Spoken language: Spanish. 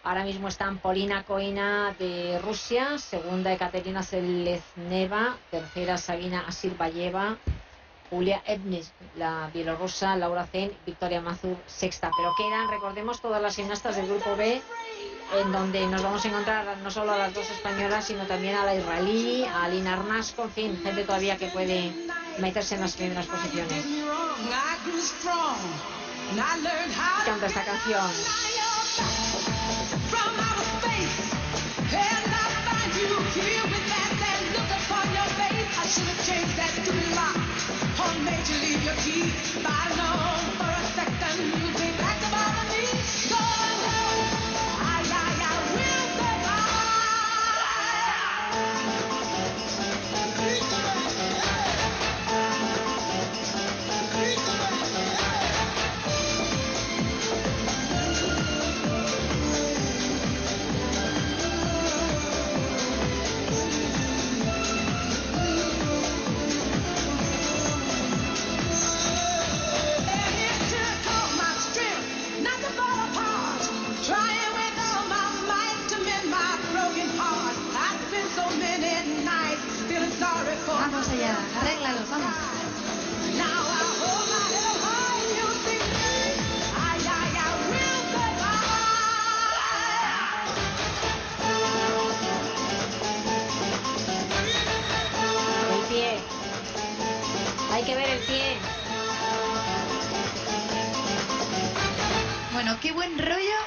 Ahora mismo están Polina Koina de Rusia, segunda Ekaterina Selezneva, tercera Sabina Asirbayeva, Julia Ebnis, la bielorrusa, Laura Zen, Victoria Mazur, sexta. Pero quedan, recordemos, todas las gimnastas del grupo B, en donde nos vamos a encontrar no solo a las dos españolas, sino también a la israelí, a Alina Arnasco, en fin, gente todavía que puede meterse en las primeras posiciones. Canta esta canción. Vamos allá, arréglalo, vamos. El pie. Hay que ver el pie. Bueno, qué buen rollo